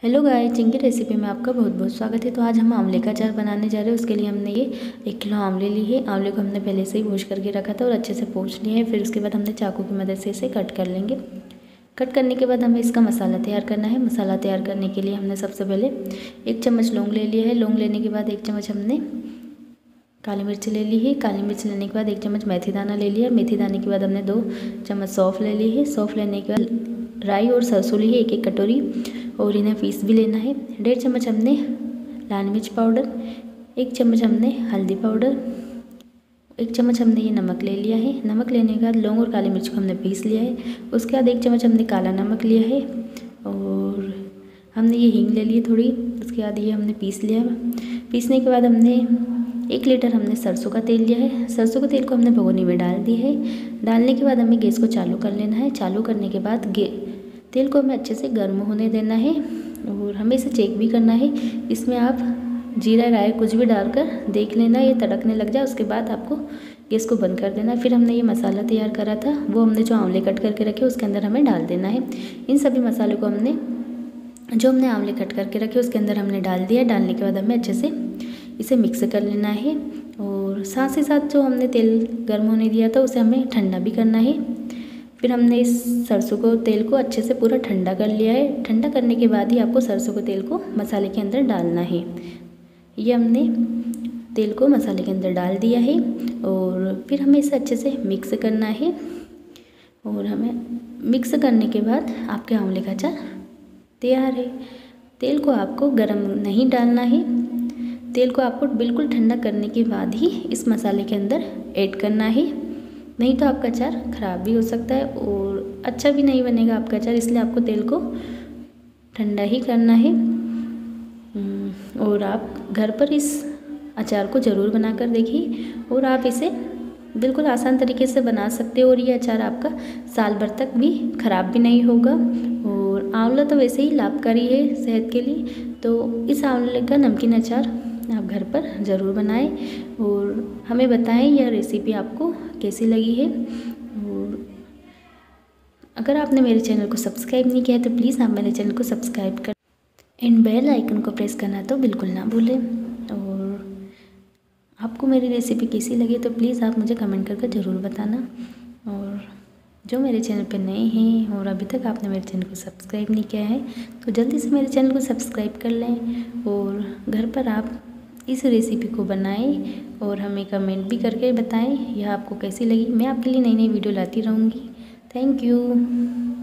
Hello guys, Chinki recipe में आपका बहुत बहुत स्वागत है। तो आज हम आंवले का अचार बनाने जा रहे हैं। उसके लिए हमने ये 1 किलो आंवले ली है। आंवले को हमने पहले से ही वॉश करके रखा था और अच्छे से पोंछ लिया है। फिर उसके बाद हमने चाकू की मदद से इसे कट कर लेंगे। कट करने के बाद हमें इसका मसाला तैयार करना है। मसाला तैयार करने के लिए हमने सबसे पहले 1 चम्मच लौंग ले लिया है। लौंग लेने के बाद 1 चम्मच हमने काली मिर्च ले ली है। काली मिर्च लेने के बाद 1 चम्मच मेथी दाना ले लिया। मेथी दाने के बाद हमने 2 चम्मच सौंफ ले ली है। सौंफ लेने के बाद राई और सरसों ली है 1-1 कटोरी, और इन्हें पीस भी लेना है। 1.5 चम्मच हमने लाल मिर्च पाउडर, 1 चम्मच हमने हल्दी पाउडर, 1 चम्मच हमने ये नमक ले लिया है। नमक लेने के बाद लौंग और काली मिर्च को हमने पीस लिया है। उसके बाद 1 चम्मच हमने काला नमक लिया है और हमने ये हींग ले ली थोड़ी। उसके बाद ये हमने पीस लिया। पीसने के बाद हमने 1 लीटर हमने सरसों का तेल लिया है। सरसों के तेल को हमने भगोनी में डाल दी है। डालने के बाद हमें गैस को चालू कर लेना है। चालू करने के बाद तेल को हमें अच्छे से गर्म होने देना है और हमें इसे चेक भी करना है। इसमें आप जीरा राई कुछ भी डालकर देख लेना, ये तड़कने लग जाए उसके बाद आपको गैस को बंद कर देना। फिर हमने ये मसाला तैयार करा था, वो हमने जो आंवले कट करके रखे उसके अंदर हमें डाल देना है। इन सभी मसालों को हमने आंवले कट करके रखे उसके अंदर हमने डाल दिया। डालने के बाद हमें अच्छे से इसे मिक्स कर लेना है और साथ ही साथ जो हमने तेल गर्म होने दिया था उसे हमें ठंडा भी करना है। फिर हमने इस सरसों को तेल को अच्छे से पूरा ठंडा कर लिया है। ठंडा करने के बाद ही आपको सरसों के तेल को मसाले के अंदर डालना है। ये हमने तेल को मसाले के अंदर डाल दिया है और फिर हमें इसे अच्छे से मिक्स करना है। और हमें मिक्स करने के बाद आपके आंवले का अचार तैयार है। तेल को आपको गरम नहीं डालना है। तेल को आपको बिल्कुल ठंडा करने के बाद ही इस मसाले के अंदर ऐड करना है, नहीं तो आपका अचार ख़राब भी हो सकता है और अच्छा भी नहीं बनेगा आपका अचार। इसलिए आपको तेल को ठंडा ही करना है। और आप घर पर इस अचार को ज़रूर बनाकर देखिए और आप इसे बिल्कुल आसान तरीके से बना सकते हो और ये अचार आपका साल भर तक भी ख़राब भी नहीं होगा। और आंवला तो वैसे ही लाभकारी है सेहत के लिए, तो इस आंवले का नमकीन अचार आप घर पर ज़रूर बनाएं और हमें बताएं यह रेसिपी आपको कैसी लगी है। और अगर आपने मेरे चैनल को सब्सक्राइब नहीं किया है तो प्लीज़ आप मेरे चैनल को सब्सक्राइब कर एंड बेल आइकन को प्रेस करना तो बिल्कुल ना भूलें। और आपको मेरी रेसिपी कैसी लगी तो प्लीज़ आप मुझे कमेंट करके ज़रूर बताना। और जो मेरे चैनल पे नए हैं और अभी तक आपने मेरे चैनल को सब्सक्राइब नहीं किया है तो जल्दी से मेरे चैनल को सब्सक्राइब कर लें और घर पर आप इस रेसिपी को बनाएं और हमें कमेंट भी करके बताएं यह आपको कैसी लगी। मैं आपके लिए नई नई वीडियो लाती रहूँगी। Thank you.